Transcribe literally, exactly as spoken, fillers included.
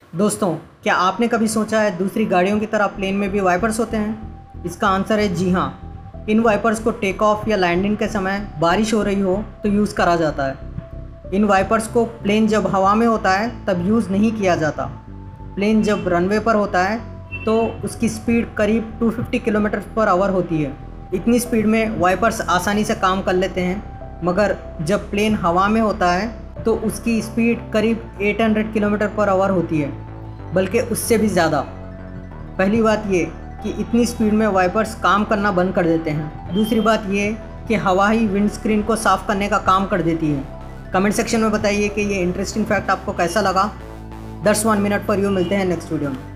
दोस्तों, क्या आपने कभी सोचा है दूसरी गाड़ियों की तरह प्लेन में भी वाइपर्स होते हैं? इसका आंसर है जी हाँ। इन वाइपर्स को टेक ऑफ या लैंडिंग के समय बारिश हो रही हो तो यूज़ करा जाता है। इन वाइपर्स को प्लेन जब हवा में होता है तब यूज़ नहीं किया जाता। प्लेन जब रनवे पर होता है तो उसकी स्पीड करीब दो सौ पचास किलोमीटर पर आवर होती है। इतनी स्पीड में वाइपर्स आसानी से काम कर लेते हैं, मगर जब प्लेन हवा में होता है तो उसकी स्पीड करीब आठ सौ किलोमीटर पर आवर होती है, बल्कि उससे भी ज़्यादा। पहली बात ये कि इतनी स्पीड में वाइपर्स काम करना बंद कर देते हैं। दूसरी बात ये कि हवा ही विंडस्क्रीन को साफ़ करने का काम कर देती है। कमेंट सेक्शन में बताइए कि ये इंटरेस्टिंग फैक्ट आपको कैसा लगा। That's one minute for you. मिलते हैं नेक्स्ट वीडियो में।